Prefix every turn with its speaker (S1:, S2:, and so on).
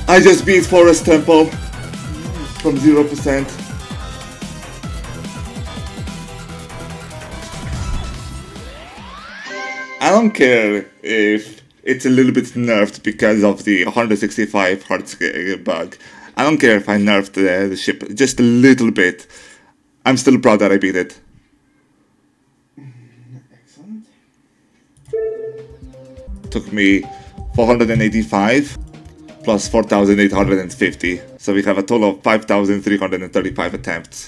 S1: I just beat Forest Temple from 0%. I don't care if it's a little bit nerfed because of the 165 hearts bug. I don't care if I nerfed the ship just a little bit. I'm still proud that I beat it.
S2: Excellent.
S1: Took me 485 plus 4,850. So we have a total of 5,335 attempts.